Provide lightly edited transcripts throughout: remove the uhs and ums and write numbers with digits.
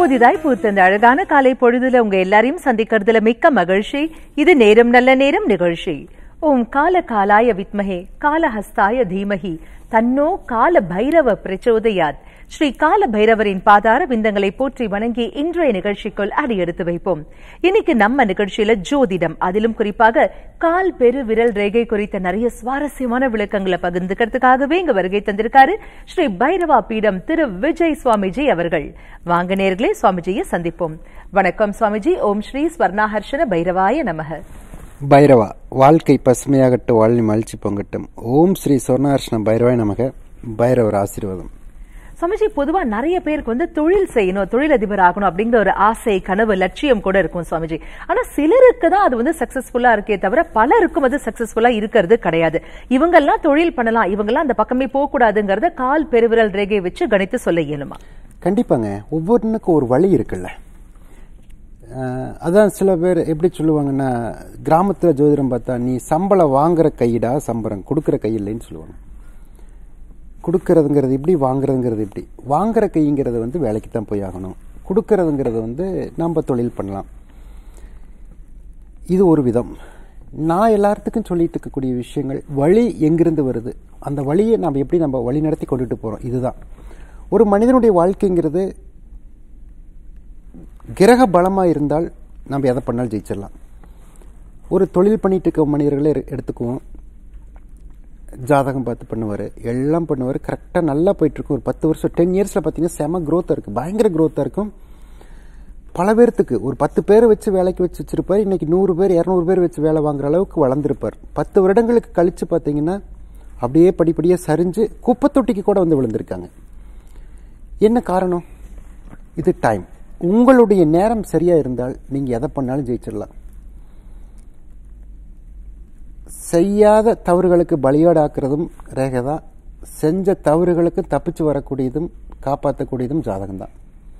புதிதாய் பூத்த இந்த அழகான காலை பொழுதுல உங்க எல்லாரையும் சந்திக்கிறதுல மிக்க மகிழ்ச்சி. இது நேரம் நல்ல நேரம் நிகழ்ச்சி. ஓம் கால காலாய வித்மஹே காலஹஸ்தாய தீமஹி தன்னோ கால பைரவ பிரச்சோதயாத். ஸ்ரீ கால பைரவரின் பாதார விந்தங்களை போற்றி வணங்கி இன்றைய நிகழ்ச்சிக்குள் அடியெடுத்து வைப்போம். இன்னைக்கு நம்ம நிகழ்ச்சியில ஜோதிடம், அதிலும் குறிப்பாக கால் பெரு விரல் ரேகை குறித்த நிறைய சுவாரஸ்யமான விளக்கங்களை பகிர்ந்துக்கிறதுக்காகவே இங்க வருகை தந்திருக்காரு ஸ்ரீ பைரவா பீடம் திரு விஜய் சுவாமிஜி அவர்கள். வாங்க நேர்களே, சுவாமிஜியை சந்திப்போம். வணக்கம் சுவாமிஜி. ஓம் ஸ்ரீ ஸ்வர்ணாஹர்ஷன பைரவாய நமக. பைரவா, வாழ்க்கை பசுமையாகட்டு, வாழ்வி மகிழ்ச்சி பொங்கட்டும். ஓம் ஸ்ரீ ஸ்வர்ணாஹர்ஷன பைரவாய நமக. பைரவர் ஆசீர்வாதம். சுவாமிஜி, பொதுவா நிறைய பேருக்கு தொழில் செய்யணும், தொழிலதிபர் ஆகணும் அப்படிங்கிற ஒரு ஆசை, கனவு, லட்சியம் கூட இருக்கும் சுவாமிஜி. ஆனா சிலருக்கு தான் அது சக்சஸ்ஃபுல்லா இருக்கே தவிர பலருக்கும் அது சக்சஸ்ஃபுல்லா இருக்கிறது கிடையாது. இவங்கெல்லாம் தொழில் பண்ணலாம், இவங்கெல்லாம் அந்த பக்கமே போக கூடாதுங்கிறத கால் பெருவிரல் ரேகை வச்சு கணித்து சொல்ல இயலுமா? கண்டிப்பாங்க. ஒவ்வொன்றுக்கும் ஒரு வழி இருக்குல்ல. அதான் சில பேர் எப்படி சொல்லுவாங்கன்னா, கிராமத்துல ஜோதிடம் பார்த்தா நீ சம்பளம் வாங்குற கையிடா, சம்பளம் கொடுக்கற கையில்லைன்னு சொல்லுவாங்க. கொடுக்கறதுங்கிறது இப்படி, வாங்குறதுங்கிறது இப்படி. வாங்குற கைங்கிறது வேலைக்கு தான் போய் ஆகணும். கொடுக்கறதுங்கிறது நம்ம தொழில் பண்ணலாம். இது ஒரு விதம். நான் எல்லாத்துக்கும் சொல்லிட்டு இருக்கக்கூடிய விஷயங்கள், வழி எங்கிருந்து வருது, அந்த வழியை நம்ம எப்படி நம்ம வழி நடத்தி கொண்டுட்டு போறோம், இதுதான். ஒரு மனிதனுடைய வாழ்க்கைங்கிறது கிரக பலமா இருந்தால் நம்ம எதை பண்ணாலும் ஜெயிச்சிடலாம். ஒரு தொழில் பண்ணிட்டு இருக்க மனிதர்களே எடுத்துக்குவோம். ஜாதகம் பார்த்து பண்ணுவார், எல்லாம் பண்ணுவார், கரெக்டாக நல்லா போயிட்டு இருக்கும். ஒரு 10 வருஷம் 10 இயர்ஸில் பார்த்தீங்கன்னா செம க்ரோத்தாக இருக்குது, பயங்கர க்ரோத்தாக இருக்கும். பல பேர்த்துக்கு ஒரு 10 பேர் வச்சு வேலைக்கு வச்சிருப்பார். இன்னைக்கு 100 பேர் 200 பேர் வச்சு வேலை வாங்குற அளவுக்கு வளர்ந்துருப்பார். 10 வருடங்களுக்கு கழிச்சு பார்த்தீங்கன்னா அப்படியே படிப்படியாக சரிஞ்சு குப்பை தொட்டிக்கு கூட விழுந்திருக்காங்க. என்ன காரணம்? இது டைம். உங்களுடைய நேரம் சரியா இருந்தால் நீங்க எதை பண்ணாலும் ஜெயிச்சிடலாம். செய்யாத தவறுகளுக்கு பலியாடாக்குறதும் ரேகை தான். செஞ்ச தவறுகளுக்கு தப்பிச்சு வரக்கூடியதும் காப்பாற்றக்கூடியதும் ஜாதகம் தான்.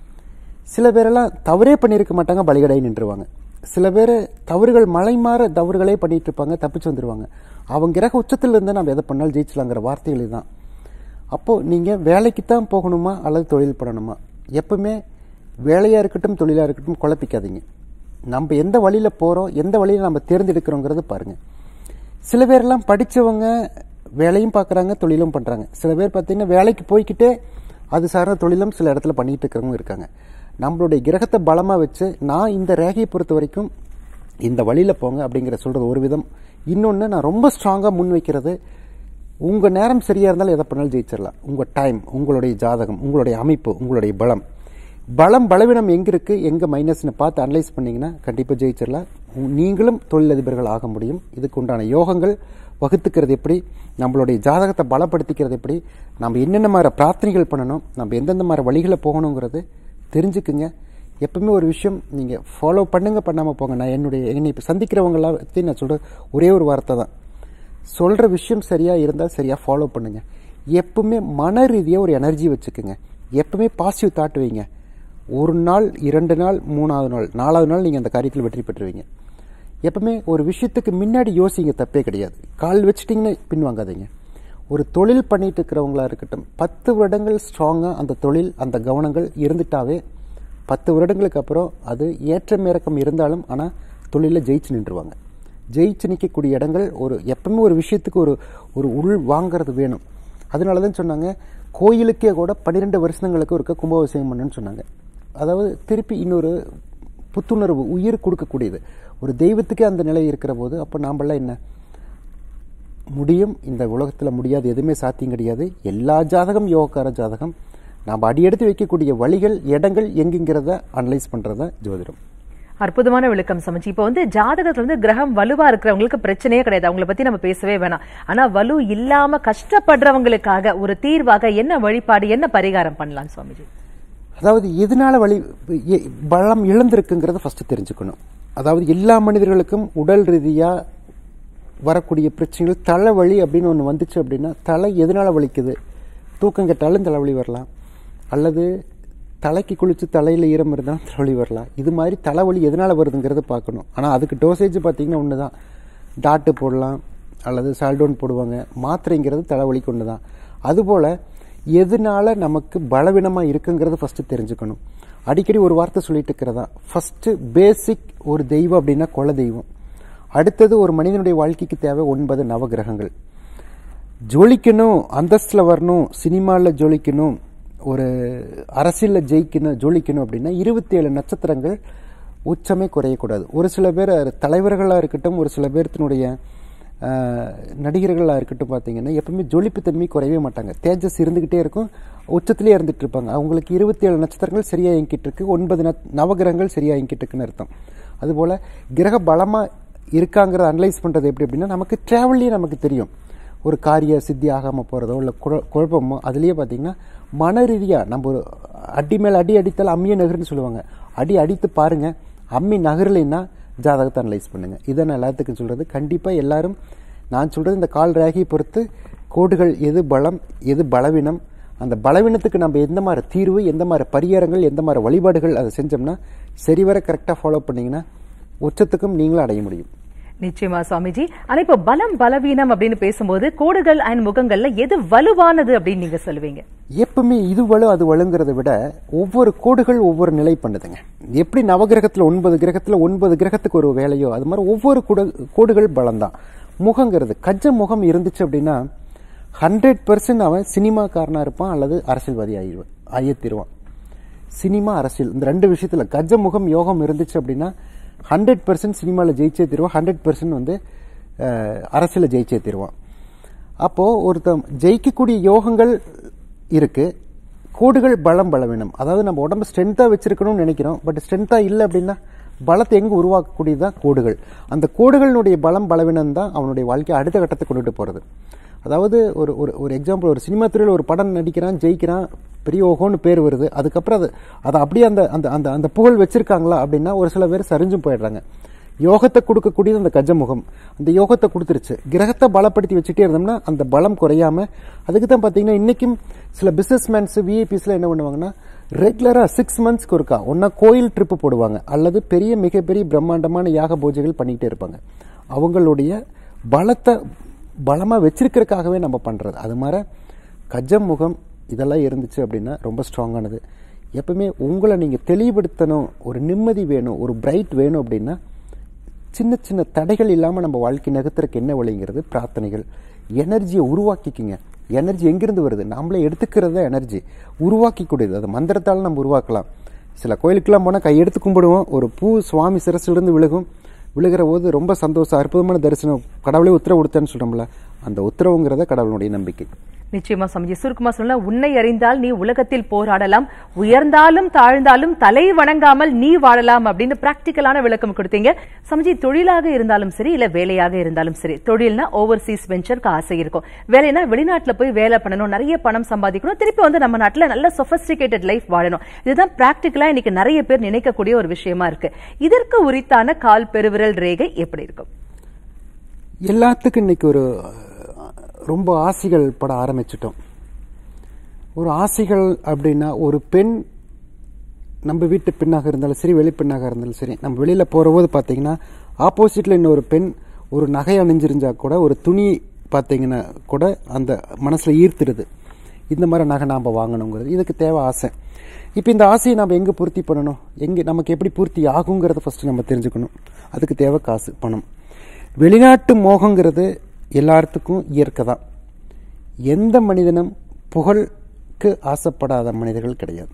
சில பேரெல்லாம் தவறே பண்ணியிருக்க மாட்டாங்க, பலிகடை நின்றுவாங்க. சில பேர் தவறுகள் மலை மாற தவறுகளே பண்ணிட்டு இருப்பாங்க, தப்பிச்சு வந்துடுவாங்க. அவங்க கிரக உச்சத்தில் இருந்தால் நம்ம எதை பண்ணாலும் ஜெயிச்சலாங்கிற வார்த்தைகள் தான். அப்போ நீங்க வேலைக்குத்தான் போகணுமா அல்லது தொழில் பண்ணணுமா? எப்பவுமே வேலையா இருக்கட்டும் தொழிலா இருக்கட்டும் குழப்பிக்காதீங்க. நம்ம எந்த வழியில போறோம், எந்த வழியில நம்ம தேர்ந்தெடுக்கிறோங்கிறது பாருங்க. சில பேரெல்லாம் படிச்சவங்க வேலையும் பார்க்குறாங்க, தொழிலும் பண்றாங்க. சில பேர் பார்த்தீங்கன்னா வேலைக்கு போய்கிட்டே அது சார்ந்த தொழிலும் சில இடத்துல பண்ணிட்டு இருக்கிறவங்க இருக்காங்க. நம்மளுடைய கிரகத்தை பலமா வச்சு, நான் இந்த ரேகையை பொறுத்த வரைக்கும் இந்த வழியில போங்க அப்படிங்கிற சொல்றது ஒரு விதம். இன்னொன்னு, நான் ரொம்ப ஸ்ட்ராங்கா முன் வைக்கிறது, உங்க நேரம் சரியா இருந்தாலும் எதை பண்ணாலும் ஜெயிச்சிடலாம். உங்க டைம், உங்களுடைய ஜாதகம், உங்களுடைய அமைப்பு, உங்களுடைய பலம் பலவீனம் எங்க இருக்கு, எங்க மைனஸ்னு பார்த்து அனலைஸ் பண்ணீங்கன்னா கண்டிப்பா ஜெயிச்சிடலாம். நீங்களும் தொழிலதிபர்கள் ஆக முடியும். இதுக்கு உண்டான யோகங்கள் வகுத்துக்கிறது எப்படி, நம்மளுடைய ஜாதகத்தை பலப்படுத்திக்கிறது எப்படி, நம்ம என்னென்ன மாதிரி பிரார்த்தனைகள் பண்ணணும், நம்ம எந்தெந்த மாதிரி வழிகளை போகணுங்கிறது தெரிஞ்சுக்குங்க. எப்பவுமே ஒரு விஷயம் நீங்க ஃபாலோ பண்ணுங்க, பண்ணாம போங்க. நான் என்னை இப்ப சந்திக்கிறவங்களாம் நான் சொல்ற ஒரே ஒரு வார்த்தை தான், சொல்ற விஷயம் சரியா இருந்தால் சரியா ஃபாலோ பண்ணுங்க. எப்பவுமே மன ரீதியா ஒரு எனர்ஜி வச்சுக்குங்க. எப்பவுமே பாசிட்டிவ் தாட் வைங்க. ஒரு நாள் 2 நாள் 3வது நாள் 4வது நாள் நீங்க அந்த காரியத்தில் வெற்றி பெற்றுவீங்க. எப்பவுமே ஒரு விஷயத்துக்கு முன்னாடி யோசிங்க, தப்பே கிடையாது. கால் வச்சுட்டீங்கன்னா பின்வாங்காதீங்க. ஒரு தொழில் பண்ணிட்டு இருக்கிறவங்களா இருக்கட்டும், 10 வருடங்கள் ஸ்ட்ராங்கா அந்த தொழில், அந்த கவனங்கள் இருந்துட்டாவே 10 வருடங்களுக்கு அப்புறம் அது ஏற்றம் இறக்கம் இருந்தாலும் ஆனா தொழில ஜெயிச்சு நின்றுவாங்க. ஜெயிச்சு நிற்கக்கூடிய இடங்கள் எப்பவுமே ஒரு விஷயத்துக்கு ஒரு உள் வாங்கிறது வேணும். அதனாலதான் சொன்னாங்க, கோயிலுக்கே கூட 12 வருஷங்களுக்கு ஒருக்க கும்பாபிஷேகம் பண்ணுன்னு சொன்னாங்க. அதாவது திருப்பி இன்னொரு புத்துணர்வு, உயிர் கொடுக்கக்கூடியது. ஒரு தெய்வத்துக்கே அந்த நிலை இருக்கிற போது அப்ப நாமெல்லாம் என்ன முடியும்? இந்த உலகத்துல முடியாது, எதுவுமே சாத்தியம் கிடையாது. எல்லா ஜாதகம் யோகக்கார ஜாதகம். நாம் அடியெடுத்து வைக்கக்கூடிய வழிகள், இடங்கள் எங்குங்கிறத அனலைஸ் பண்றதா ஜோதிடம். அற்புதமான விளக்கம் சமைச்சு. இப்போ ஜாதகத்துல கிரகம் வலுவா இருக்கிறவங்களுக்கு பிரச்சனையே கிடையாது, அவங்களை பத்தி நம்ம பேசவே வேணாம். ஆனா வலு இல்லாம கஷ்டப்படுறவங்களுக்காக ஒரு தீர்வாக என்ன வழிபாடு, என்ன பரிகாரம் பண்ணலாம் சுவாமிஜி? அதாவது எதனால பலம் இழந்திருக்குங்கிறத ஃபர்ஸ்ட் தெரிஞ்சுக்கணும். அதாவது எல்லா மனிதர்களுக்கும் உடல் ரீதியா வரக்கூடிய பிரச்சனைகள், தலைவலி அப்படின்னு ஒன்று வந்துச்சு அப்படின்னா, தலை எதனால வலிக்குது? தூக்கம் கெட்டாலும் தலைவலி வரலாம், அல்லது தலைக்கு குளிச்சு தலையில ஈரம் இருந்தாலும் தலைவலி வரலாம். இது மாதிரி தலைவலி எதனால வருதுங்கிறத பார்க்கணும். ஆனா அதுக்கு டோசேஜ் பார்த்தீங்கன்னா ஒண்ணுதான், டாட்டு போடலாம் அல்லது சால்டோன் போடுவாங்க. மாத்திரைங்கிறது தலைவலிக்கு ஒண்ணுதான். அதுபோல எதனால நமக்கு பலவீனமா இருக்குங்கிறது ஃபர்ஸ்ட் தெரிஞ்சுக்கணும். அடிக்கடி ஒரு வார்த்தை சொல்லிட்டு இருக்கிறதா, ஃபர்ஸ்ட் பேசிக் ஒரு தெய்வம் அப்படின்னா குல தெய்வம். அடுத்தது ஒரு மனிதனுடைய வாழ்க்கைக்கு தேவை 9 நவகிரகங்கள். ஜொலிக்கணும், அந்தஸ்துல வரணும், சினிமாவில் ஜொலிக்கணும், ஒரு அரசியலில் ஜொலிக்கணும் அப்படின்னா 27 நட்சத்திரங்கள் உச்சமே குறையக்கூடாது. ஒரு சில பேர் தலைவர்களாக இருக்கட்டும், ஒரு சில பேர்த்தினுடைய நடிகர்களாக இருக்கட்டும், பார்த்தீங்கன்னா எப்பவுமே ஜொலிப்பு தன்மை குறையவே மாட்டாங்க. தேஜஸ் இருந்துகிட்டே இருக்கும், உச்சத்திலே இருந்துட்டு இருப்பாங்க. அவங்களுக்கு 27 நட்சத்திரங்கள் சரியா இயங்கிட்டு இருக்கு, 9 நவகிரகங்கள் சரியா இயங்கிட்டு இருக்குன்னு அர்த்தம். அதுபோல கிரக பலமா இருக்காங்கிறத அனலைஸ் பண்றது எப்படி அப்படின்னா, நமக்கு டிராவல்லே நமக்கு தெரியும். ஒரு காரிய சித்தி ஆகாமல் போகிறதோ இல்லை குழப்பமோ, அதுலேயே பார்த்தீங்கன்னா மன ரீதியாக நம்ம ஒரு அடி மேலே அடி அடித்தால் அம்மியை நகருன்னு சொல்லுவாங்க. அடி அடித்து பாருங்க, அம்மி நகரலைன்னா ஜாதகத்தை அனலைஸ் பண்ணுங்க. இதை நான் எல்லாத்துக்கும் சொல்றது. கண்டிப்பாக எல்லாரும் நான் சொல்றது இந்த கால் ரேகையை பொறுத்து கோடுகள் எது பலம் எது பலவீனம், அந்த பலவீனத்துக்கு நம்ம எந்த மாதிரி தீர்வு, எந்த மாதிரி பரிகாரங்கள், எந்த மாதிரி வழிபாடுகள் அதை செஞ்சோம்னா சரிவர கரெக்டாக ஃபாலோ பண்ணீங்கன்னா உச்சத்துக்கும் நீங்களும் அடைய முடியும். நிச்சயமா சுவாமிஜி. ஆனா இப்ப பலம் பலவீனம் அப்படின்னு பேசும்போது கோடுகள் அண்ட் முகங்கள்ல எது வலுவானது அப்படின்னு நீங்க சொல்லுவீங்க? எப்பவுமே இது வலு அது வலுங்கிறத விட ஒவ்வொரு கோடுகள் ஒவ்வொரு நிலை பண்ணுதுங்க. எப்படி நவகிரகத்துல 9 கிரகத்துல 9 கிரகத்துக்கு ஒரு வேலையோ அது மாதிரி ஒவ்வொரு கோடுகள் பலம் தான். முகங்கிறது கஜ முகம் இருந்துச்சு அப்படின்னா 100% அவன் சினிமாக்காரனா இருப்பான் அல்லது அரசியல்வாதி ஆயிடுவான். சினிமா அரசியல் இந்த 2 விஷயத்துல கஜ முகம் யோகம் இருந்துச்சு அப்படின்னா 100% சினிமாவில் ஜெயிச்சே தருவான், 100% அரசியல ஜெயிச்சே தருவான். அப்போ ஒருத்தன் ஜெயிக்கக்கூடிய யோகங்கள் இருக்கு, கோடுகள் பலம் பலவீனம். அதாவது நம்ம உடம்பு ஸ்ட்ரென்த்தா வச்சிருக்கணும்னு நினைக்கிறோம், பட் ஸ்ட்ரென்த்தா இல்லை அப்படின்னா பலத்தை எங்க உருவாக்கக்கூடியதான் கோடுகள். அந்த கோடுகளினுடைய பலம் பலவீனம் தான் அவனுடைய வாழ்க்கையை அடுத்த கட்டத்தை கொண்டுட்டு போறது. அதாவது ஒரு எக்ஸாம்பிள், ஒரு சினிமா துறையில் ஒரு படம் நடிக்கிறான், ஜெயிக்கிறான், பெரிய ஓகோன்னு பேர் வருது. அதுக்கப்புறம் அதை அப்படியே அந்த புகழ் வச்சிருக்காங்களா அப்படின்னா ஒரு சில பேர் சரிஞ்சும் போயிடுறாங்க. யோகத்தை கொடுக்கக்கூடியது அந்த கஜமுகம், அந்த யோகத்தை கொடுத்துருச்சு. கிரகத்தை பலப்படுத்தி வச்சுட்டே இருந்தோம்னா அந்த பலம் குறையாம, அதுக்கு தான் பார்த்தீங்கன்னா இன்னைக்கும் சில பிசினஸ் மேன்ஸ் விஐபிஸ்ல என்ன பண்ணுவாங்கன்னா ரெகுலரா 6 மந்த்ஸ்க்கு ஒருக்கா ஒன்னா கோயில் ட்ரிப்பு போடுவாங்க, அல்லது மிகப்பெரிய பிரம்மாண்டமான யாக பூஜைகள் பண்ணிக்கிட்டே இருப்பாங்க. அவங்களுடைய பலத்தை பலமா வச்சிருக்கிறதுக்காகவே நம்ம பண்றது. அது மாதிரி கஜம் முகம் இதெல்லாம் இருந்துச்சு அப்படின்னா ரொம்ப ஸ்ட்ராங்கானது. எப்பவுமே உங்களை நீங்க தெளிவுபடுத்தணும், ஒரு நிம்மதி வேணும், ஒரு பிரைட் வேணும் அப்படின்னா சின்ன சின்ன தடைகள் இல்லாம நம்ம வாழ்க்கை நகர்த்துறதுக்கு என்ன வழிங்கிறது பிரார்த்தனைகள். எனர்ஜியை உருவாக்கிக்குங்க. எனர்ஜி எங்கிருந்து வருது? நாமளே எடுத்துக்கிறத எனர்ஜி உருவாக்கிக்கூடியது. அது மந்திரத்தால் நம்ம உருவாக்கலாம். சில கோயிலுக்கெல்லாம் போனால் கையெடுத்து கும்பிடுவோம், ஒரு பூ சுவாமி சிரசிலிருந்து விழுகிற போது ரொம்ப சந்தோஷம், அற்புதமான தரிசனம், கடவுளே உத்தரவு கொடுத்தேன்னு சொல்றோம்ல, அந்த உத்தரவுங்கிறத கடவுளுடைய நம்பிக்கை. நிச்சயமா சமஜி. சுருக்கமா சொன்னா, உன்னை அறிந்தால் நீ உலகத்தில் போராடலாம், உயர்ந்தாலும் தாழ்ந்தாலும் தலை வணங்காமல் நீ வாழலாம் அப்படின்னு பிராக்டிக்கலான விளக்கம் கொடுத்தீங்க சமஜி. தொழிலாக இருந்தாலும் சரி, இல்ல வேலையாக இருந்தாலும் சரி, தொழில்னா ஓவர்சீஸ் வெஞ்சருக்கு ஆசை இருக்கும், வேலைனா வெளிநாட்டுல போய் வேலை பண்ணணும், நிறைய பணம் சம்பாதிக்கணும், திருப்பி நம்ம நாட்டுல நல்ல சொபிஸ்டிகேட்டட் லைஃப் வாழணும். இதுதான் பிராக்டிக்கலா இன்னைக்கு நிறைய பேர் நினைக்கக்கூடிய ஒரு விஷயமா இருக்கு. இதற்கு உரித்தான கால் பெருவிரல் ரேகை எப்படி இருக்கும்? எல்லாத்துக்கும் இன்னைக்கு ஒரு ரொம்ப ஆசைகள் பட ஆரம்பிச்சிட்டோம். ஒரு ஆசைகள் அப்படின்னா, ஒரு பெண் நம்ம வீட்டு பெண்ணாக இருந்தாலும் சரி, வெளிப்பெண்ணாக இருந்தாலும் சரி, நம்ம வெளியில போற போது பாத்தீங்கன்னா ஆப்போசிட்ல இன்னொரு பெண் ஒரு நகை அணிஞ்சிருந்தா கூட, ஒரு துணி பாத்தீங்கன்னா கூட அந்த மனசுல ஈர்த்துடுது. இந்த மாதிரி நகை நாம வாங்கணுங்கிறது, இதுக்கு தேவை ஆசை. இப்ப இந்த ஆசையை நம்ம எங்க பூர்த்தி பண்ணணும், நமக்கு எப்படி பூர்த்தி ஆகுங்கிறத ஃபர்ஸ்ட் நம்ம தெரிஞ்சுக்கணும். அதுக்கு தேவை காசு, பணம். வெளிநாட்டு மோகங்கிறது எல்லாத்துக்கும் இயற்கை தான். எந்த மனிதனும் புகழுக்கு ஆசைப்படாத மனிதர்கள் கிடையாது.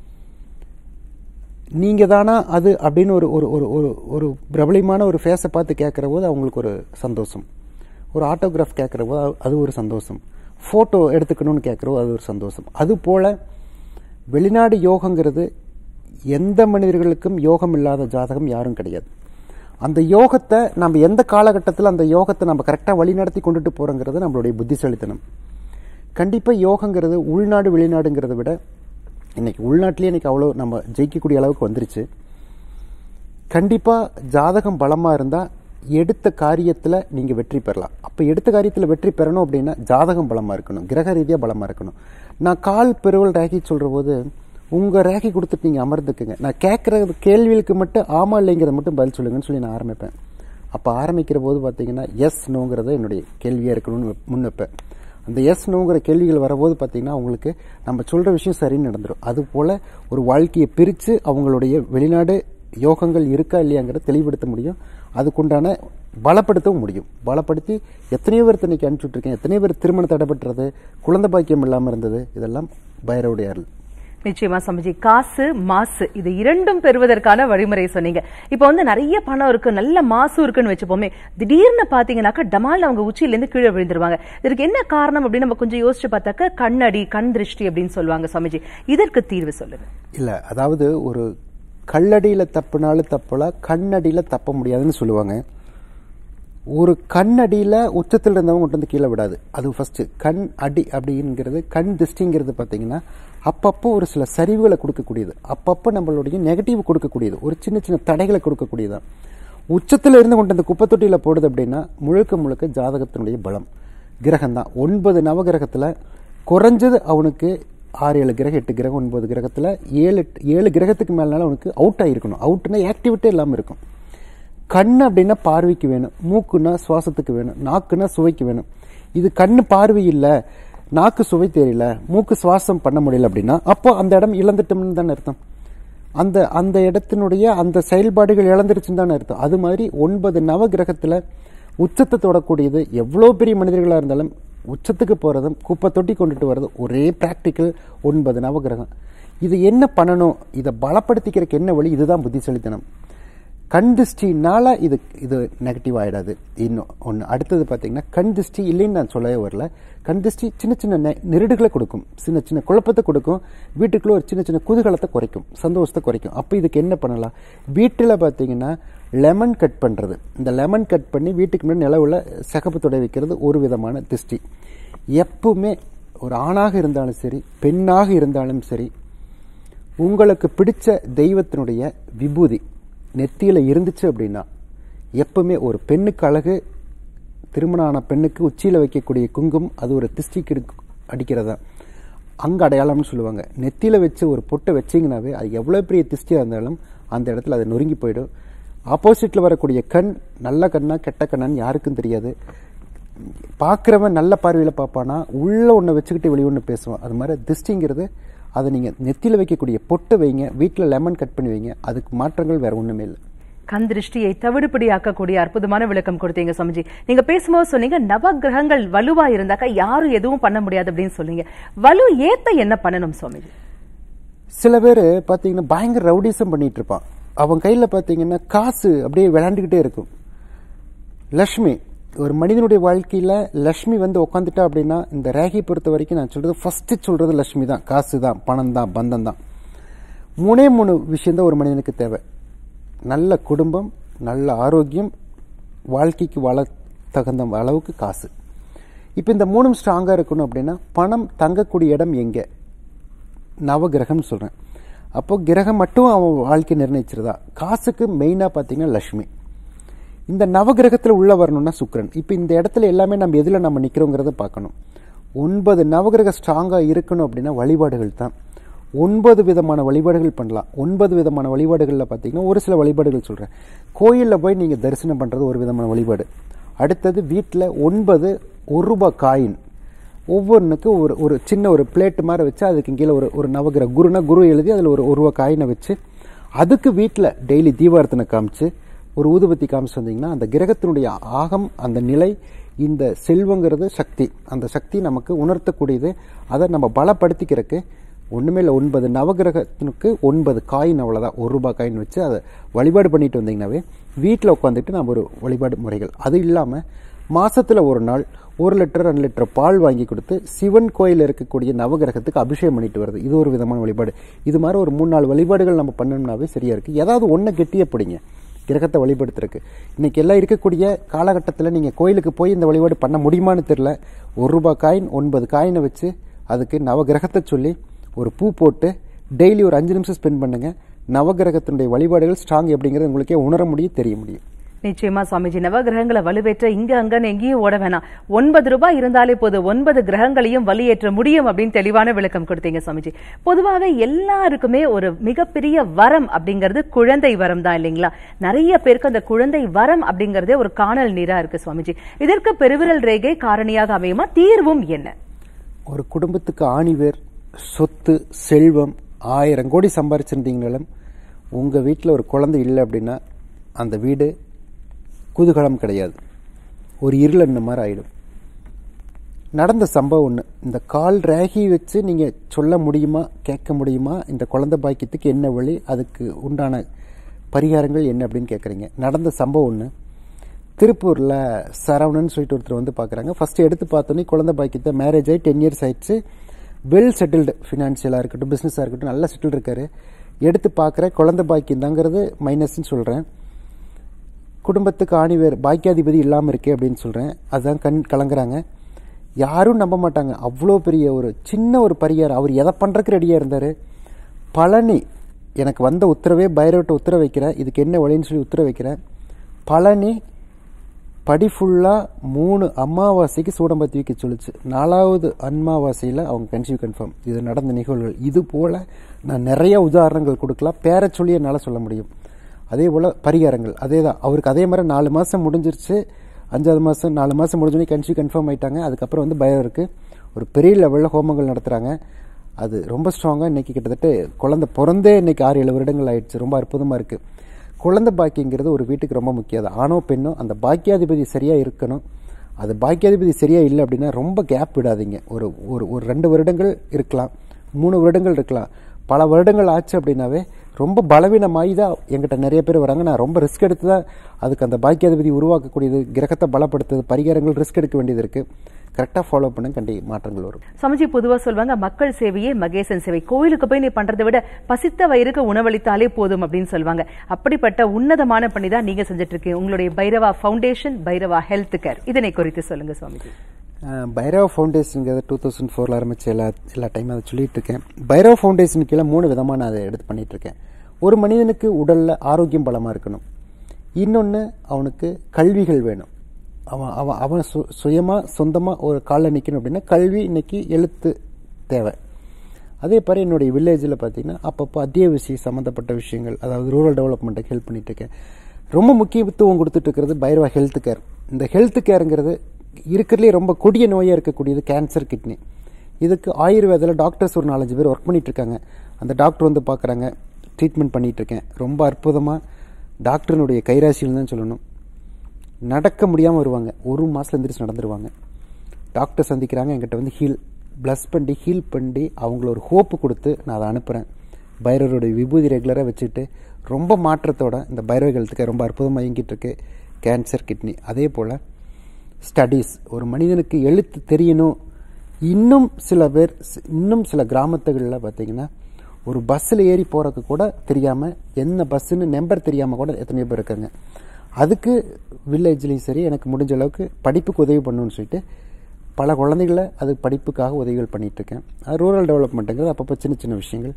நீங்க தானா அது அப்படின்னு ஒரு பிரபலமான ஒரு ஃபேஸை பார்த்து கேட்கிற போது அவங்களுக்கு ஒரு சந்தோஷம், ஒரு ஆட்டோகிராஃப் கேட்கிற போது அது ஒரு சந்தோஷம், போட்டோ எடுத்துக்கணும்னு கேட்கிறோம் அது ஒரு சந்தோஷம். அது போல வெளிநாடு யோகங்கிறது எந்த மனிதர்களுக்கும் யோகம் இல்லாத ஜாதகம் யாரும் கிடையாது. அந்த யோகத்தை நம்ம எந்த காலகட்டத்தில் அந்த யோகத்தை நம்ம கரெக்டாக வழிநடத்தி கொண்டுட்டு போறோங்கிறது நம்மளுடைய புத்திசாலித்தனம். கண்டிப்பாக யோகங்கிறது உள்நாடு வெளிநாடுங்கிறத விட இன்னைக்கு உள்நாட்டிலேயே இன்னைக்கு அவ்வளோ நம்ம ஜெயிக்கக்கூடிய அளவுக்கு வந்துருச்சு. கண்டிப்பாக ஜாதகம் பலமாக இருந்தால் எடுத்த காரியத்தில் நீங்கள் வெற்றி பெறலாம். அப்போ எடுத்த காரியத்தில் வெற்றி பெறணும் அப்படின்னா ஜாதகம் பலமாக இருக்கணும், கிரக ரீதியாக பலமாக இருக்கணும். நான் கால் பெருவல் ரேகை சொல்கிற போது உங்க ரேகை கொடுத்துட்டு நீங்க அமர்ந்துக்குங்க. நான் கேட்கற கேள்விகளுக்கு மட்டும் ஆமா இல்லைங்கிறத மட்டும் பதில் சொல்லுங்கன்னு சொல்லி நான் ஆரம்பிப்பேன். அப்ப ஆரம்பிக்கிற போது பாத்தீங்கன்னா எஸ் நோங்கிறத என்னுடைய கேள்வியா இருக்கணும்னு முன்வைப்பேன். அந்த எஸ் நோங்கிற கேள்விகள் வரும்போது பார்த்தீங்கன்னா அவங்களுக்கு நம்ம சொல்கிற விஷயம் சரின்னு நடந்துடும். அதுபோல் ஒரு வாழ்க்கையை பிரித்து அவங்களுடைய வெளிநாடு யோகங்கள் இருக்கா இல்லையாங்கிறத தெளிவுபடுத்த முடியும். அதுக்குண்டான பலப்படுத்தவும் முடியும். பலப்படுத்தி எத்தனையோ பேர் தன்னைக்கு அனுப்பிச்சுட்ருக்கேன், எத்தனையோ பேர் திருமணம் தடைபட்டுறது, குழந்தை பாக்கியம் இல்லாமல் இருந்தது, இதெல்லாம் பைரவருடைய அருள். நிச்சயமா சமஜி, காசு மாசு இது இரண்டும் பெறுவதற்கான வழிமுறை சொன்னீங்க. இப்ப வந்து நிறைய பணம் இருக்கு, நல்ல மாசு இருக்குன்னு வச்சுப்போமே, திடீர்னு பாத்தீங்கன்னாக்கா டமால் அவங்க உச்சியில இருந்து கீழே விழுந்துருவாங்க. இதற்கு என்ன காரணம் அப்படின்னு நம்ம கொஞ்சம் யோசிச்சு பார்த்தாக்க கண்ணடி, கண் திருஷ்டி அப்படின்னு சொல்லுவாங்க. சமஜி, இதற்கு தீர்வு சொல்லுங்க. இல்ல, அதாவது ஒரு கல்லடியில தப்புனாலும் தப்பலாம், கண்ணடியில தப்ப முடியாதுன்னு சொல்லுவாங்க. ஒரு கண்ணடியில உச்சத்தில் இருந்தவங்க கொண்டு வந்து கீழே விடாது. அது ஃபர்ஸ்ட். கண் அடி அப்படிங்கிறது, கண் திருஷ்டிங்கிறது பார்த்தீங்கன்னா அப்பப்போ ஒரு சில சரிவுகளை கொடுக்கக்கூடியது, அப்பப்போ நம்மளுடைய நெகட்டிவ் கொடுக்கக்கூடியது, ஒரு சின்ன சின்ன தடைகளை கொடுக்கக்கூடியதான். உச்சத்தில் இருந்து கொண்டு அந்த குப்பை தொட்டியில் போடுது அப்படின்னா முழுக்க முழுக்க ஜாதகத்தினுடைய பலம். கிரகம் தான் 9 நவகிரகத்தில் குறைஞ்சது அவனுக்கு 6-7 கிரகம், 8 கிரகம், 9 கிரகத்தில் 7 கிரகத்துக்கு மேலனால அவனுக்கு அவுட் ஆகிருக்கணும். அவுட்னா ஆக்டிவிட்டே இல்லாமல் இருக்கும். கண் அப்படின்னா பார்வைக்கு வேணும், மூக்குன்னா சுவாசத்துக்கு வேணும், நாக்குன்னா சுவைக்கு வேணும். இது கண்ணு பார்வை இல்லை, நாக்கு சுவை தெரியல, மூக்கு சுவாசம் பண்ண முடியல அப்படின்னா அப்போ அந்த இடம் இழந்துட்டோம்னு தானே அர்த்தம். அந்த இடத்தினுடைய அந்த செயல்பாடுகள் இழந்துருச்சுன்னு தானே அர்த்தம். அது மாதிரி 9 நவகிரகத்தில் உச்சத்தை தொடக்கூடியது, எவ்வளோ பெரிய மனிதர்களாக இருந்தாலும் உச்சத்துக்கு போகிறதும் குப்பை தொட்டி கொண்டுட்டு வர்றதும் ஒரே ப்ராக்டிக்கல் 9 நவகிரகம். இது என்ன பண்ணணும், இதை பலப்படுத்திக்கிறதுக்கு என்ன வழி, இதுதான் புத்திசாலித்தனம். கண் திருஷ்டினால இது நெகட்டிவ் ஆகிடாது. இன்னும் ஒன்று அடுத்தது பார்த்தீங்கன்னா, கண் திருஷ்டி இல்லைன்னு நான் சொல்லவே வரல. கண் திருஷ்டி சின்ன சின்ன நெருடுகளை கொடுக்கும், சின்ன சின்ன குழப்பத்தை கொடுக்கும், வீட்டுக்குள்ளே ஒரு சின்ன சின்ன குதூகலத்தை குறைக்கும், சந்தோஷத்தை குறைக்கும். அப்போ இதுக்கு என்ன பண்ணலாம், வீட்டில் பார்த்தீங்கன்னா லெமன் கட் பண்ணுறது. இந்த லெமன் கட் பண்ணி வீட்டுக்கு முன்னாடி நிலவுல சிகப்பு தொடை வைக்கிறது ஒரு விதமான திருஷ்டி. எப்பவுமே ஒரு ஆணாக இருந்தாலும் சரி, பெண்ணாக இருந்தாலும் சரி, உங்களுக்கு பிடிச்ச தெய்வத்தினுடைய விபூதி நெத்தியில் இருந்துச்சு அப்படின்னா, எப்பவுமே ஒரு பெண்ணுக்கு அழகு, திருமணம் ஆன பெண்ணுக்கு உச்சியில் வைக்கக்கூடிய குங்குமம் அது ஒரு திருஷ்டிக்கு அடிக்கிறதா அங்கே அடையாளம்னு சொல்லுவாங்க. நெத்தியில் வச்சு ஒரு பொட்டை வச்சிங்கனாவே அது எவ்வளோ பெரிய திருஷ்டியாக இருந்தாலும் அந்த இடத்துல அது நொறுங்கி போயிடும். ஆப்போசிட்டில் வரக்கூடிய கண் நல்ல கண்ணா கெட்ட கண்ணான்னு யாருக்கும் தெரியாது. பார்க்குறவன் நல்ல பார்வையில் பார்ப்பானா, உள்ள ஒன்றை வச்சுக்கிட்டு வெளியே ஒன்று பேசுவான். அது மாதிரி திருஷ்டிங்கிறது அதை நீங்கள் நெத்தியில் வைக்கக்கூடிய பொட்டை வைங்க, வீட்டில் லெமன் கட் பண்ணி வைங்க, அதுக்கு மாற்றங்கள் வேற ஒன்றுமே இல்லை. கண் திருஷ்டியை தவிடுபடி ஆக்கக்கூடிய அற்புதமான விளக்கம் கொடுத்தீங்க சமஜி. நீங்க பேசும்போது சொன்னீங்க நவ கிரகங்கள் வலுவா இருந்தாக்கா யாரும் எதுவும் பண்ண முடியாது அப்படின்னு சொன்னீங்க. வலு ஏத்த என்ன பண்ணணும் சுவாமிஜி? சில பேர் பார்த்தீங்கன்னா பயங்கர ரவுடிசம் பண்ணிட்டு இருப்பான். அவன் கையில் பார்த்தீங்கன்னா காசு அப்படியே விளையாண்டுக்கிட்டே இருக்கும். லக்ஷ்மி, ஒரு மனிதனுடைய வாழ்க்கையில் லக்ஷ்மி வந்து உட்காந்துட்டா அப்படின்னா, இந்த ரேகையை பொறுத்த வரைக்கும் நான் சொல்றது ஃபர்ஸ்ட் சொல்றது லக்ஷ்மி தான், காசு தான், பணம் தான், பந்தம் தான். 3 விஷயம்தான் ஒரு மனிதனுக்கு தேவை. நல்ல குடும்பம், நல்ல ஆரோக்கியம், வாழ்க்கைக்கு வாழ தகுந்த அளவுக்கு காசு. இப்போ இந்த 3 ஸ்ட்ராங்காக இருக்கணும் அப்படின்னா பணம் தங்கக்கூடிய இடம் எங்கே, நவகிரகம் சொல்கிறேன். அப்போ கிரகம் மட்டும் அவன் வாழ்க்கை நிர்ணயிச்சிருதா, காசுக்கு மெயினாக பார்த்தீங்கன்னா லக்ஷ்மி. இந்த நவகிரகத்தில் உள்ள வரணும்னா சுக்கிரன். இப்போ இந்த இடத்துல எல்லாமே நம்ம எதில் நம்ம நிற்கிறோங்கிறத பார்க்கணும். 9 நவகிரக ஸ்ட்ராங்காக இருக்கணும் அப்படின்னா வழிபாடுகள் தான். 9 விதமான வழிபாடுகள் பண்ணலாம். 9 விதமான வழிபாடுகளில் பார்த்தீங்கன்னா ஒரு சில வழிபாடுகள் சொல்கிறேன். கோயிலில் போய் நீங்கள் தரிசனம் பண்ணுறது ஒரு விதமான வழிபாடு. அடுத்தது வீட்டில் 9 1 ரூபாய் காயின் ஒவ்வொன்றுக்கு ஒரு சின்ன ஒரு பிளேட் மாதிரி வச்சு அதுக்கு கீழே ஒரு நவகிரக குருனா குரு எழுதி அதில் ஒரு ரூபா காயினை வச்சு அதுக்கு வீட்டில் டெய்லி தீபார்த்தனை காமிச்சு ஒரு ஊதுபத்தி காமிச்சு வந்தீங்கன்னா அந்த கிரகத்தினுடைய ஆகம், அந்த நிலை, இந்த செல்வங்கிறது சக்தி, அந்த சக்தி நமக்கு உணர்த்தக்கூடியது. அதை நம்ம பலப்படுத்திக்கிறதுக்கு ஒன்றுமே இல்லை. 9 நவகிரகத்தினுக்கு 9 காயின், அவ்வளோதான். 1 ரூபாய் காயின் வச்சு அதை வழிபாடு பண்ணிட்டு வந்தீங்கன்னாவே வீட்டில் உட்காந்துட்டு நம்ம ஒரு வழிபாடு முறைகள். அது இல்லாமல் மாசத்துல ஒரு நாள் 1 லிட்டர் 2 லிட்டர் பால் வாங்கி கொடுத்து சிவன் கோயில் இருக்கக்கூடிய நவகிரகத்துக்கு அபிஷேகம் பண்ணிட்டு வருது. இது ஒரு விதமான வழிபாடு. இது மாதிரி ஒரு 3-4 வழிபாடுகள் நம்ம பண்ணோம்னாவே சரியா இருக்கு. ஏதாவது ஒன்றை கெட்டியே பிடிங்க கிரகத்தை வழிபடுத்துறதுக்கு. இன்னைக்கு எல்லாம் இருக்கக்கூடிய காலகட்டத்தில் நீங்க கோயிலுக்கு போய் இந்த வழிபாடு பண்ண முடியுமான்னு தெரியல. 1 ரூபாய் காயின் 9 காயினை வச்சு அதுக்கு நவகிரகத்தை சொல்லி ஒரு பூ போட்டு டெய்லி ஒரு 5 நிமிஷம் ஸ்பெண்ட் பண்ணுங்க. நவகிரகத்தினுடைய வழிபாடுகள் ஸ்ட்ராங் எப்படிங்கிறது உங்களுக்கே உணர முடியும், தெரிய முடியும். நிச்சயமா சுவாமிஜி, நவகிரகங்களை வலுவேற்ற இங்க அங்கன்னு எங்கேயும் ஓட வேணாம், 9 ரூபாய் இருந்தாலே போது 9 கிரகங்களையும் வலுயேற்ற முடியும் அப்படின்னு தெளிவான விளக்கம் கொடுத்தீங்க சுவாமிஜி. பொதுவாக எல்லாருக்குமே ஒரு மிகப்பெரிய வரம் அப்படிங்கிறது குழந்தை வரம் தான் இல்லைங்களா? நிறைய பேருக்கு அந்த குழந்தை வரம் அப்படிங்கறதே ஒரு காணல் நீரா இருக்கு சுவாமிஜி. இதற்கு பெருவிரல் ரேகை காரணியாக அமையுமா? தீர்வும் என்ன? ஒரு குடும்பத்துக்கு ஆணிவேர் சொத்து செல்வம் 1000 கோடி சம்பாரிச்சிருந்தீங்களும் உங்க வீட்டில் ஒரு குழந்தை இல்லை அப்படின்னா அந்த வீடு குதூகலம் கிடையாது, ஒரு இருளன்ன மாதிரி ஆயிடும். நடந்த சம்பவம் ஒன்று. இந்த கால் ரேகி வச்சு நீங்க சொல்ல முடியுமா, கேட்க முடியுமா இந்த குழந்தை பாக்கியத்துக்கு என்ன வழி, அதுக்கு உண்டான பரிகாரங்கள் என்ன அப்படின்னு கேட்குறீங்க. நடந்த சம்பவம் ஒன்று. திருப்பூரில் சரவணன் சொல்லிட்டு ஒருத்தர் வந்து பார்க்குறாங்க. ஃபர்ஸ்ட் எடுத்து பார்த்தோன்னே குழந்தை பாக்கியத்தை மேரேஜ் ஆகி 10 இயர்ஸ் ஆயிடுச்சு, வெல் செட்டில்டு, ஃபினான்ஷியலாக இருக்கட்டும் பிஸ்னஸாக இருக்கட்டும் நல்லா செட்டில் இருக்காரு. எடுத்து பார்க்குற குழந்தை பாக்கியம் தாங்கிறது மைனஸ்ன்னு சொல்கிறேன். குடும்பத்துக்கு ஆணிவேர் பாக்கியாதிபதி இல்லாமல் இருக்கே அப்படின்னு சொல்கிறேன். அதுதான் கண் கலங்குறாங்க. யாரும் நம்ப மாட்டாங்க. அவ்வளோ பெரிய ஒரு சின்ன ஒரு பரிகாரம். அவர் எதை பண்ணுறதுக்கு ரெடியாக இருந்தார். பழனி எனக்கு வந்த உத்தரவே பைரவர்கிட்ட உத்தரவு வைக்கிறேன், இதுக்கு என்ன வழின்னு சொல்லி உத்தரவு வைக்கிறேன். பழனி படி ஃபுல்லாக 3 அமாவாசைக்கு சூடம்பத்தி வைக்க சொல்லிச்சு. 4வது அமாவாசையில் அவங்க கன்சீவ் கன்ஃபார்ம். இது நடந்த நிகழ்வுகள். இது போல் நான் நிறைய உதாரணங்கள் கொடுக்கலாம், பேர சொல்லி என்னால் சொல்ல முடியும். அதே போல் பரிகாரங்கள் அதே தான். அவருக்கு அதே மாதிரி 4 மாதம் முடிஞ்சிருச்சு, 5வது மாதம் 4 மாதம் முடிஞ்சோடனே கன்சீவ் கன்ஃபார்ம் ஆகிட்டாங்க. அதுக்கப்புறம் வந்து பைரவருக்கு ஒரு பெரிய லெவலில் ஹோமங்கள் நடத்துகிறாங்க. அது ரொம்ப ஸ்ட்ராங்காக இன்றைக்கி கிட்டத்தட்ட குழந்தை பிறந்தே இன்றைக்கி 6-7 வருடங்கள் ஆயிடுச்சு. ரொம்ப அற்புதமாக இருக்குது. குழந்தை பாக்கியங்கிறது ஒரு வீட்டுக்கு ரொம்ப முக்கியம். ஆணோ பெண்ணோ அந்த பாக்கியாதிபதி சரியாக இருக்கணும். அது பாக்கியாதிபதி சரியாக இல்லை அப்படின்னா ரொம்ப கேப் விடாதீங்க. ஒரு ஒரு 2 வருடங்கள் இருக்கலாம், 3 வருடங்கள் இருக்கலாம். பல வருடங்கள் ஆச்சு அப்படின்னாவே ரொம்ப பலவீனமாகி தான் எங்கிட்ட நிறைய பேர் வராங்க. நான் ரொம்ப ரிஸ்க் எடுத்து தான் அதுக்கு அந்த பாக்கியாதிபதி உருவாக்கக்கூடியது, கிரகத்தை பலப்படுத்துறது, பரிகாரங்கள் ரிஸ்க் எடுக்க வேண்டியது இருக்குது. கரெக்டாக ஃபாலோ பண்ண மாற்றங்கள் வரும். சமஜி பொதுவாக சொல்வாங்க மக்கள் சேவையே மகேசன் சேவை. கோயிலுக்கு போய் நீ பண்றதை விட பசித்த வயிறுக்கு உணவளித்தாலே போதும் அப்படின்னு சொல்லுவாங்க. அப்படிப்பட்ட உன்னதமான பணி தான் நீங்க செஞ்சுட்டு இருக்கீங்க. உங்களுடைய Bhairava foundation, Bhairava health care, இதனை குறித்து சொல்லுங்க சுவாமிஜி. பைரவா ஃபவுண்டேஷனுங்கிறது 2004 ஆரம்பிச்சு எல்லா டைம் அதை சொல்லிட்டு இருக்கேன். பைரவா ஃபவுண்டேஷன் கீழே 3 விதமாக நான் அதை எடுத்து பண்ணிட்டு இருக்கேன். ஒரு மனிதனுக்கு உடல்ல ஆரோக்கியம் பலமாக இருக்கணும், இன்னொன்று அவனுக்கு கல்விகள் வேணும், அவன் சுயமாக சொந்தமாக ஒரு காலில் நிற்கணும் அப்படின்னா கல்வி இன்னைக்கு எழுத்து தேவை. அதே மாதிரி என்னுடைய வில்லேஜில் பார்த்தீங்கன்னா அப்பப்போ அத்தியாவசிய சம்மந்தப்பட்ட விஷயங்கள், அதாவது ரூரல் டெவலப்மெண்ட்டுக்கு ஹெல்ப் பண்ணிட்டு இருக்கேன். ரொம்ப முக்கியத்துவம் கொடுத்துட்டு இருக்கிறது பைரவா ஹெல்த் கேர். இந்த ஹெல்த் கேருங்கிறது இருக்கிறதுலே ரொம்ப கொடிய நோயாக இருக்கக்கூடியது கேன்சர், கிட்னி. இதுக்கு ஆயுர்வேதில் டாக்டர்ஸ் ஒரு 4-5 பேர் ஒர்க் பண்ணிட்டு இருக்காங்க. அந்த டாக்டர் வந்து பார்க்குறாங்க, ட்ரீட்மெண்ட் பண்ணிட்டு இருக்கேன். ரொம்ப அற்புதமாக டாக்டரினுடைய கைராசியில் தான் சொல்லணும். நடக்க முடியாமல் வருவாங்க, 1 மாதம் எந்திரிச்சு நடந்துருவாங்க. டாக்டர் சந்திக்கிறாங்க, என்கிட்ட வந்து ப்ளஸ் பண்ணி ஹீல் பண்ணி அவங்கள ஒரு ஹோப்பு கொடுத்து நான் அதை அனுப்புகிறேன். பைரவருடைய விபூதி ரெகுலராக வச்சுட்டு ரொம்ப மாற்றத்தோட இந்த பைரவ ஹெல்த்துக்கு ரொம்ப அற்புதமாக இயங்கிட்டு இருக்கு. Cancer, kidney. அதே போல் ஸ்டடீஸ், ஒரு மனிதனுக்கு எழுத்து தெரியணும். இன்னும் சில கிராமத்துகளில் பார்த்தீங்கன்னா ஒரு பஸ்ஸில் ஏறி போகிறதுக்கு கூட தெரியாமல், என்ன பஸ்ஸுன்னு நம்பர் தெரியாமல் கூட எத்தனையோ பேர் இருக்காங்க. அதுக்கு வில்லேஜ்லேயும் சரி எனக்கு முடிஞ்ச அளவுக்கு படிப்புக்கு உதவி பண்ணணும்னு சொல்லிட்டு பல குழந்தைகளை அது படிப்புக்காக உதவிகள் பண்ணிட்டு இருக்கேன். அது ரூரல் டெவலப்மெண்ட்டுங்கிறது அப்பப்போ சின்ன சின்ன விஷயங்கள்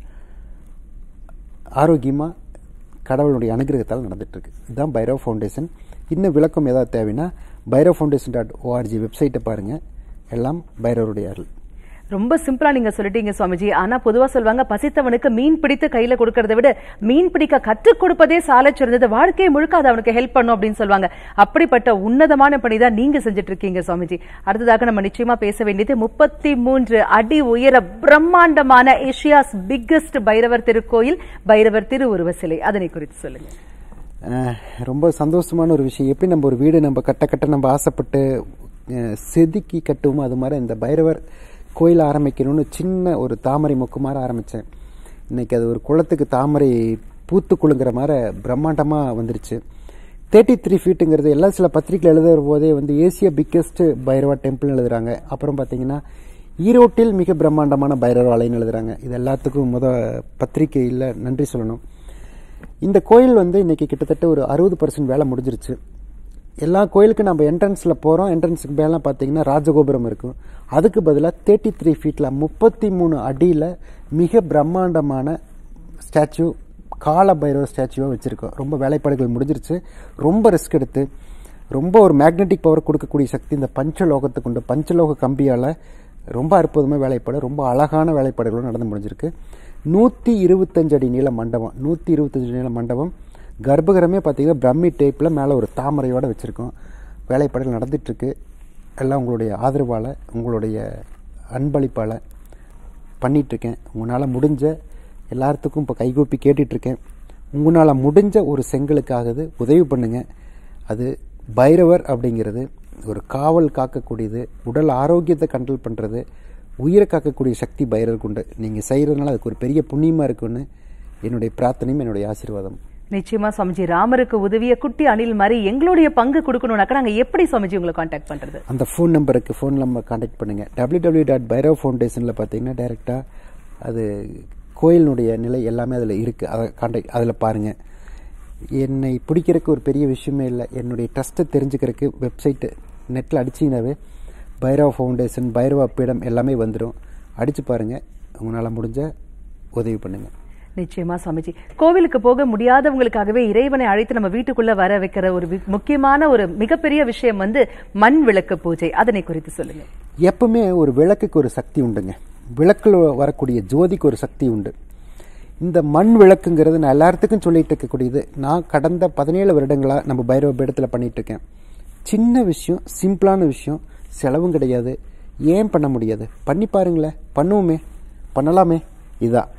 ஆரோக்கியமாக கடவுளுடைய அனுகிரகத்தால் நடந்துட்டு இருக்கு. இதுதான் பைரவ் ஃபவுண்டேஷன். இன்னும் விளக்கம் ஏதாவது தேவைன்னா bhairavfoundation.org வெப்சைட்டை பாருங்க. எல்லாம் பைரவருடைய அருள். ரொம்ப சிம்பிளா நீங்க சொல்லிட்டீங்க சுவாமிஜி. ஆனா பொதுவா சொல்வாங்க பசித்தவனுக்கு மீன் பிடித்து கையில கொடுக்கறதை விட மீன் பிடிக்க கற்றுக் கொடுப்பதே சால சிறந்தது, வாழ்க்கையை முழுக்க அது அவனுக்கு ஹெல்ப் பண்ணும் அப்படின்னு சொல்லுவாங்க. அப்படிப்பட்ட உன்னதமான பணிதான் நீங்க செஞ்சுட்டு இருக்கீங்க சுவாமிஜி. அடுத்ததாக நம்ம நிச்சயமா பேச வேண்டியது 33 அடி உயர பிரம்மாண்டமான ஏசியாஸ் பிக்கஸ்ட் பைரவர் திருக்கோயில், பைரவர் திருவுருவ சிலை, அதனை குறித்து சொல்லுங்க. ரொம்ப சந்தோஷமான ஒரு விஷயம். எப்படி நம்ம ஒரு வீடு நம்ம கட்ட நம்ம ஆசைப்பட்டு செதுக்கி கட்டுவோமோ அது மாதிரி இந்த பைரவர் கோயில் ஆரம்பிக்கணும்னு சின்ன ஒரு தாமரை மொக்கு மாதிரி ஆரம்பித்தேன். இன்னைக்கு அது ஒரு குளத்துக்கு தாமரை பூத்து குழுங்கிற மாதிரி பிரம்மாண்டமாக வந்துருச்சு. 33 ஃபீட்டுங்கிறது எல்லாம் சில பத்திரிகைகள் எழுதுகிற போதே வந்து ஏசியா பிக்கஸ்ட் பைரவா டெம்பிள்னு எழுதுறாங்க. அப்புறம் பார்த்தீங்கன்னா ஈரோட்டில் மிக பிரம்மாண்டமான பைரவ ஆலயம்னு எழுதுறாங்க. இது எல்லாத்துக்கும் பத்திரிகையில் நன்றி சொல்லணும். இந்த கோயில் வந்து இன்னைக்கு கிட்டத்தட்ட ஒரு 60% வேலை முடிஞ்சிருச்சு. எல்லா கோயிலுக்கும் நம்ம என்ட்ரன்ஸில் போகிறோம், என்ட்ரன்ஸுக்கு மேலே பார்த்தீங்கன்னா ராஜகோபுரம் இருக்கும். அதுக்கு பதிலாக 33 ஃபீட்டில் 33 அடியில் மிக பிரம்மாண்டமான ஸ்டாச்சு கால பைரவர் ஸ்டாச்சுவாக வச்சுருக்கோம். ரொம்ப வேலைப்பாடுகள் முடிஞ்சிருச்சு. ரொம்ப ரிஸ்க் எடுத்து ரொம்ப ஒரு மேக்னெட்டிக் பவர் கொடுக்கக்கூடிய சக்தி இந்த பஞ்சலோகத்துக்கு உண்டு. பஞ்சலோக கம்பியால் ரொம்ப அற்புதமாக வேலைப்பாடு, ரொம்ப அழகான வேலைப்பாடுகளும் நடந்து முடிஞ்சிருக்கு. 125 அடி நீள மண்டபம், 125 அடி நீள மண்டபம். கர்ப்பகிரமே பார்த்தீங்கன்னா பிரம்மி டைப்பில் மேலே ஒரு தாமரையோடு வச்சுருக்கோம். வேலைப்பாடுகள் நடந்துகிட்ருக்கு. எல்லாம் உங்களுடைய ஆதரவால், உங்களுடைய அன்பளிப்பால் பண்ணிகிட்ருக்கேன். உங்களால் முடிஞ்ச எல்லாத்துக்கும் இப்போ கைகூப்பி கேட்டுட்ருக்கேன். உங்களால் முடிஞ்ச ஒரு செங்கலுக்காகுது உதவி பண்ணுங்கள். அது பைரவர் அப்படிங்கிறது ஒரு காவல் காக்கக்கூடியது, உடல் ஆரோக்கியத்தை கண்ட்ரோல் பண்ணுறது, உயிரை காக்கக்கூடிய சக்தி பைரவருக்கு உண்டு. நீங்கள் செய்கிறதுனால அதுக்கு ஒரு பெரிய புண்ணியமாக இருக்குன்னு என்னுடைய பிரார்த்தனையும் என்னுடைய ஆசீர்வாதம். நிச்சயமா சுவாமிஜி, ராமருக்கு உதவிய குட்டி அணில் மாதிரி எங்களுடைய பங்கு கொடுக்கணும்னாக்கா நாங்க எப்படி சுவாமிஜி உங்களை கான்டாக்ட் பண்றது? அந்த ஃபோன் நம்பருக்கு ஃபோன் நம்பர் கான்டாக்ட் பண்ணுங்க. www.bhairav.foundation பார்த்தீங்கன்னா டைரெக்டாக அது கோயிலினுடைய நிலை எல்லாமே அதில் இருக்குது. அதை கான்டாக்ட் அதில் பாருங்கள். என்னை பிடிக்கிறதுக்கு ஒரு பெரிய விஷயமே இல்லை. என்னுடைய ட்ரஸ்ட்டை தெரிஞ்சுக்கிறதுக்கு வெப்சைட்டு நெட்டில் அடிச்சிங்கனாவே பைரவ ஃபவுண்டேஷன், பைரவ பீடம் எல்லாமே வந்துடும். அடித்து பாருங்கள். உங்களால் முடிஞ்ச உதவி பண்ணுங்கள். நிச்சயமா சுவாமிஜி, கோவிலுக்கு போக முடியாதவங்களுக்காகவே இறைவனை அழைத்து நம்ம வீட்டுக்குள்ள வர வைக்கிற ஒரு முக்கியமான ஒரு மிகப்பெரிய விஷயம் மண் விளக்கு பூஜை. அதனை குறித்து சொல்லுங்க. எப்பவுமே ஒரு விளக்குக்கு ஒரு சக்தி உண்டுங்க. விளக்கில் வரக்கூடிய ஜோதிக்கு ஒரு சக்தி உண்டு. இந்த மண் விளக்குங்கிறது நான் எல்லாத்துக்கும் சொல்லிட்டு இருக்கக்கூடியது. நான் கடந்த 17 வருடங்களாக நம்ம பைரவ பீடத்தில் பண்ணிட்டு இருக்கேன். சின்ன விஷயம், சிம்பிளான விஷயம், செலவும் கிடையாது. ஏன் பண்ண முடியாது? பண்ணி பாருங்களேன். பண்ணுவோமே, பண்ணலாமே. இதான்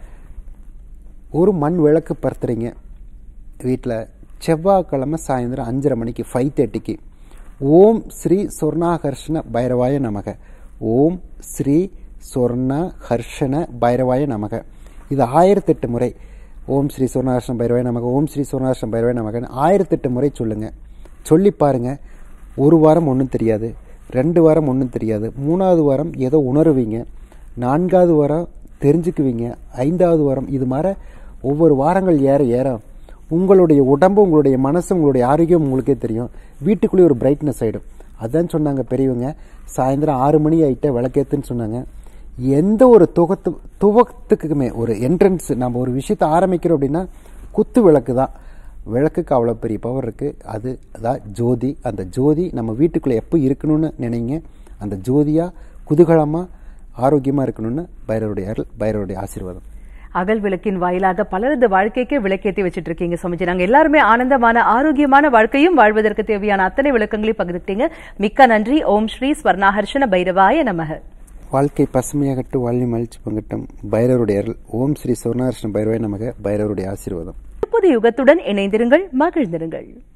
ஒரு மண் விளக்கு பருத்துறீங்க வீட்டில். செவ்வாய்க்கிழமை சாயந்தரம் 5:30 மணிக்கு 5:30க்கு ஓம் ஸ்ரீ சொர்ணாகர்ஷண பைரவாய நமக, ஓம் ஸ்ரீ சொர்ணஹர்ஷண பைரவாய நமக. இது 1008 முறை ஓம் ஸ்ரீ சொர்ணாகர்ஷண பைரவாய நமக, ஓம் ஸ்ரீ சொர்ணாகர்ஷண பைரவாய நமகன்னு 1008 முறை சொல்லுங்கள். சொல்லி பாருங்கள். ஒரு வாரம் ஒன்றும் தெரியாது, 2 வாரம் ஒன்றும் தெரியாது, 3வது வாரம் ஏதோ உணருவீங்க, 4வது வாரம் தெரிஞ்சுக்குவீங்க, 5வது வாரம் இது மாதிரி ஒவ்வொரு வாரங்கள் ஏற ஏற உங்களுடைய உடம்பு, உங்களுடைய மனசு, உங்களுடைய ஆரோக்கியம் உங்களுக்கே தெரியும். வீட்டுக்குள்ளேயே ஒரு பிரைட்னஸ் ஆகிடும். அதான் சொன்னாங்க பெரியவங்க, சாயந்தரம் 6 மணி ஆகிட்ட விளக்கேற்றுன்னு சொன்னாங்க. எந்த ஒரு துவக்கத்துக்குமே ஒரு என்ட்ரன்ஸ், நம்ம ஒரு விஷயத்தை ஆரம்பிக்கிறோம் அப்படின்னா குத்து விளக்கு தான். விளக்குக்கு அவ்வளோ பெரிய பவர் இருக்குது. அதான் ஜோதி. அந்த ஜோதி நம்ம வீட்டுக்குள்ளே எப்போ இருக்கணும்னு நினைங்க. அந்த ஜோதியாக குதூகலமாக ஆரோக்கியமாக இருக்கணும்னு பைரவருடைய அருள், பைரவருடைய ஆசீர்வாதம். அகல் விளக்கின் வாயிலாக பலரது வாழ்க்கைக்கு விளக்கேற்றி வச்சுட்டு இருக்கீங்க சுவாமிஜி. நாங்க எல்லாருமே ஆனந்தமான ஆரோக்கியமான வாழ்க்கையும் வாழ்வதற்கு தேவையான அத்தனை விளக்கங்களையும் பகிர்ந்துட்டீங்க. மிக்க நன்றி. ஓம் ஸ்ரீ ஸ்வர்ணாஹர்ஷண பைரவாய நமக. வாழ்க்கை பசுமையாகட்டும், வாழ்வி மகிழ்ச்சி பங்கட்டும். பைரவருடைய அருள். ஓம் ஸ்ரீ சொர்ணாஹர்ஷண பைரவாய நமக. பைரவருடைய ஆசீர்வாதம். புது யுகத்துடன் இணைந்திருங்கள், மகிழ்ந்திருங்கள்.